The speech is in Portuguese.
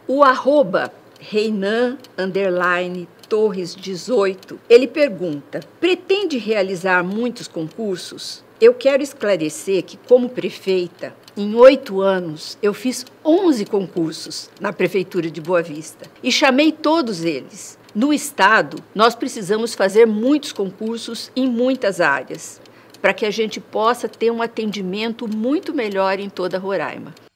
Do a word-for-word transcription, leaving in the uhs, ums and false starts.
O arroba Reinan underline Torres dezoito, ele pergunta: pretende realizar muitos concursos? Eu quero esclarecer que, como prefeita, em oito anos eu fiz onze concursos na Prefeitura de Boa Vista e chamei todos eles. No Estado, nós precisamos fazer muitos concursos em muitas áreas, para que a gente possa ter um atendimento muito melhor em toda Roraima.